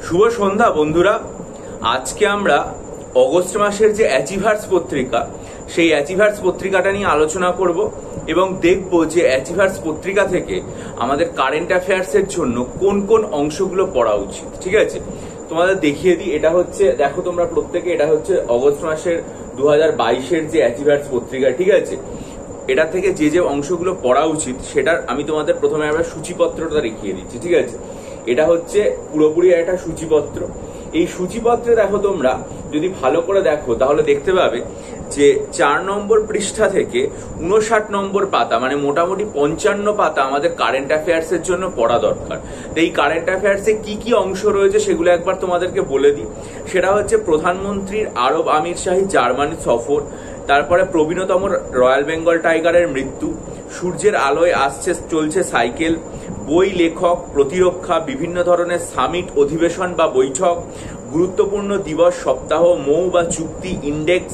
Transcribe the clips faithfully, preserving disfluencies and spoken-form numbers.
শুভ সন্ধ্যা বন্ধুরা। আজকে আমরা অগস্ট মাসের যে অ্যাচিভার্স পত্রিকা, সেই অ্যাচিভার্স পত্রিকাটা নিয়ে আলোচনা করব এবং দেখব যে অ্যাচিভার্স পত্রিকা থেকে আমাদের কারেন্ট অ্যাফেয়ার্স এর জন্য কোন কোন অংশগুলো পড়া উচিত। ঠিক আছে, তোমাদের দেখিয়ে দিই। এটা হচ্ছে, দেখো তোমরা প্রত্যেকে, এটা হচ্ছে অগস্ট মাসের দু হাজার বাইশের যে অ্যাচিভার্স পত্রিকা। ঠিক আছে, এটা থেকে যে যে অংশগুলো পড়া উচিত সেটার আমি তোমাদের প্রথমে আমরা সূচিপত্রটা দেখিয়ে দিচ্ছি। ঠিক আছে, এটা হচ্ছে পুরোপুরি একটা সূচিপত্র। এই সূচিপত্রে দেখো তোমরা যদি ভালো করে দেখো তাহলে দেখতে পাবে যে চার নম্বর পৃষ্ঠা থেকে উনষাট নম্বর পাতা, মানে মোটামুটি পঞ্চান্ন পাতা আমাদের কারেন্ট অ্যাফেয়ার্স এর জন্য পড়া দরকার। তো এই কারেন্ট অ্যাফেয়ার্স এ কি কি অংশ রয়েছে সেগুলো একবার তোমাদেরকে বলে দিই। সেটা হচ্ছে প্রধানমন্ত্রীর আরব আমির শাহী জার্মানি সফর, তারপরে প্রবীণতম রয়্যাল বেঙ্গল টাইগারের মৃত্যু, সূর্যের আলোয় আসছে চলছে সাইকেল, বই লেখক, প্রতিরক্ষা, বিভিন্ন ধরনের সামিট, অধিবেশন বা বৈঠক, গুরুত্বপূর্ণ দিবস, সপ্তাহ, মৌ বা চুক্তি, ইন্ডেক্স,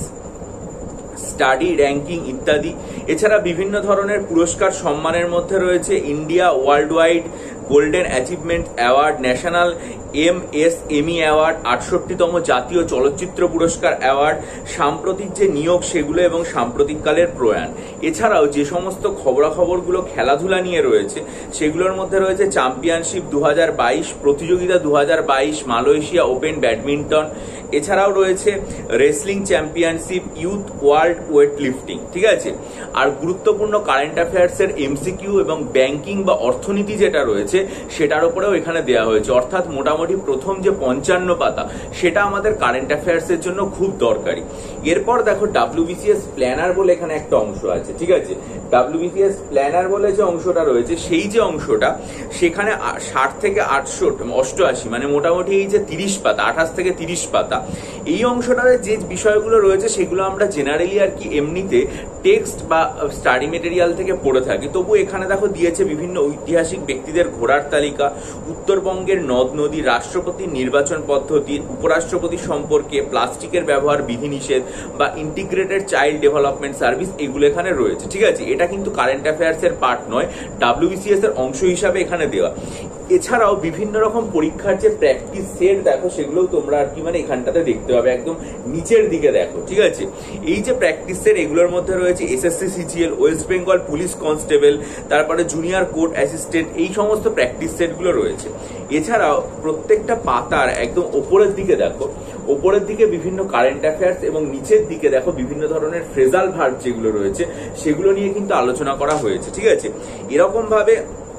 স্টাডি, র্যাঙ্কিং ইত্যাদি। এছাড়া বিভিন্ন ধরনের পুরস্কার সম্মানের মধ্যে রয়েছে India world wide golden achievement award, national M S Emmy award, আটষট্টিতম জাতীয় চলচ্চিত্র পুরস্কার অ্যাওয়ার্ড, সাম্প্রতিক যে নিয়োগ সেগুলো এবং সাম্প্রতিককালের প্রয়াণ। এছাড়াও যে সমস্ত খবরাখবরগুলো খেলাধুলা নিয়ে রয়েছে সেগুলোর মধ্যে রয়েছে চ্যাম্পিয়নশিপ দু হাজার বাইশ, প্রতিযোগিতা দু হাজার বাইশ, মালয়েশিয়া ওপেন ব্যাডমিন্টন। এছাড়াও রয়েছে wrestling championship, youth world weight lifting. ঠিক আছে, আর গুরুত্বপূর্ণ কারেন্ট অ্যাফেয়ার্স এর এমসিকিউ এবং ব্যাংকিং বা অর্থনীতি যেটা রয়েছে সেটার উপরেও এখানে দেওয়া হয়েছে। অর্থাৎ মোটামুটি প্রথম যে পঞ্চান্ন পাতা সেটা আমাদের কারেন্ট অ্যাফেয়ার্স এর জন্য খুব দরকারি। এরপর দেখো ডাব্লিউবিসিএস প্ল্যানার বলে এখানে একটা অংশ আছে। ঠিক আছে, ডাব্লিউবিসিএস প্ল্যানার বলে যে অংশটা রয়েছে সেই যে অংশটা সেখানে ষাট থেকে আটশো অষ্টআশি মানে মোটামুটি এই যে তিরিশ পাতা, আঠাশ থেকে তিরিশ পাতা, এই অংশটাতে যে বিষয়গুলো রয়েছে সেগুলো আমরা জেনারেলি আর কি এমনিতে টেক্সট বা স্টাডি মেটেরিয়াল থেকে পড়ে থাকি। তবু এখানে দেখো দিয়েছে বিভিন্ন ঐতিহাসিক ব্যক্তিদের ঘোড়ার তালিকা, উত্তরবঙ্গের নদ নদী, রাষ্ট্রপতির নির্বাচন পদ্ধতি, উপরাষ্ট্রপতি সম্পর্কে, প্লাস্টিকের ব্যবহার বিধিনিষেধ বা ইন্টিগ্রেটেড চাইল্ড ডেভেলপমেন্ট সার্ভিস, এগুলো এখানে রয়েছে। ঠিক আছে, এটা কিন্তু কারেন্ট অ্যাফেয়ার্স এর পার্ট নয়, ডাব্লিউবিসিএস এর অংশ হিসাবে এখানে দেওয়া। এছাড়াও বিভিন্ন রকম পরীক্ষার যে প্র্যাকটিস সেট দেখো সেগুলোও তোমরা আর কি মানে এখানটাতে দেখতে পাবে, একদম নিচের দিকে দেখো। ঠিক আছে, এই যে প্র্যাকটিস সেট এগুলোর মধ্যে রয়েছে SSC CGL, West Bengal police constable, তারপরে জুনিয়র কোর্ট অ্যাসিস্ট্যান্ট, এই সমস্ত প্র্যাকটিস সেটগুলো রয়েছে। এছাড়াও প্রত্যেকটা পাতার একদম ওপরের দিকে দেখো, ওপরের দিকে বিভিন্ন কারেন্ট অ্যাফেয়ার্স এবং নিচের দিকে দেখো বিভিন্ন ধরনের ফ্রেজাল ভার্ব যেগুলো রয়েছে সেগুলো নিয়ে কিন্তু আলোচনা করা হয়েছে। ঠিক আছে, এরকম ভাবে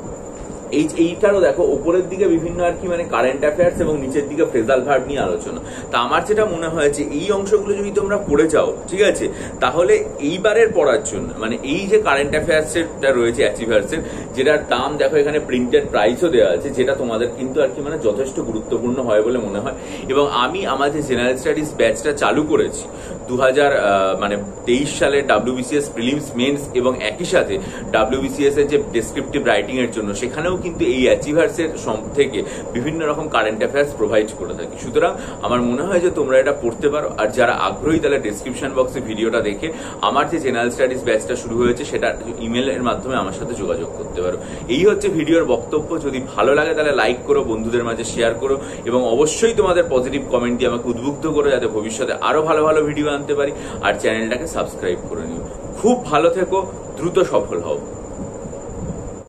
এই এইটারও দেখো ওপরের দিকে বিভিন্ন আর কি মানে কারেন্ট অ্যাফেয়ার্স এবং নিচের দিকে ফ্রেজাল ভার্ব নিয়ে আলোচনা। তা আমার যেটা মনে হয় যে এই অংশগুলো যদি তোমরা পড়ে যাও, ঠিক আছে, তাহলে এইবারের পড়ার জন্য মানে এই যে কারেন্ট অ্যাফেয়ার্স এরটা রয়েছে অ্যাচিভার্স এর, যেটার দাম দেখো এখানে প্রিন্টেড প্রাইসও দেওয়া আছে, যেটা তোমাদের কিন্তু আর কি মানে যথেষ্ট গুরুত্বপূর্ণ হয় বলে মনে হয়। এবং আমি আমার যে জেনারেল স্টাডিজ ব্যাচটা চালু করেছি দু হাজার মানে তেইশ সালে ডাব্লিউবিসিএস প্রিলিমস মেন্স এবং একই সাথে ডাব্লিউবিসিএস এর যে ডেসক্রিপটিভ রাইটিং এর জন্য, সেখানেও কিন্তু এই অ্যাচিভার্স এর থেকে বিভিন্ন রকম কারেন্ট অ্যাফেয়ার্স প্রোভাইড করে থাকি। সুতরাং আমার মনে হয় যে তোমরা এটা পড়তে পারো। আর যারা আগ্রহী তাহলে ডেসক্রিপশন বক্সে ভিডিওটা দেখে আমার যে জেনারেল স্টাডিজ ব্যাচটা শুরু হয়েছে সেটা ইমেলের মাধ্যমে আমার সাথে যোগাযোগ করতে পারো। এই হচ্ছে ভিডিওর বক্তব্য। যদি ভালো লাগে তাহলে লাইক করো, বন্ধুদের মাঝে শেয়ার করো এবং অবশ্যই তোমাদের পজিটিভ কমেন্ট দিয়ে আমাকে উদ্বুদ্ধ করো যাতে ভবিষ্যতে আরো ভালো ভালো ভিডিও আনতে পারি। আর চ্যানেলটাকে সাবস্ক্রাইব করে নিও। খুব ভালো থেকো, দ্রুত সফল হও।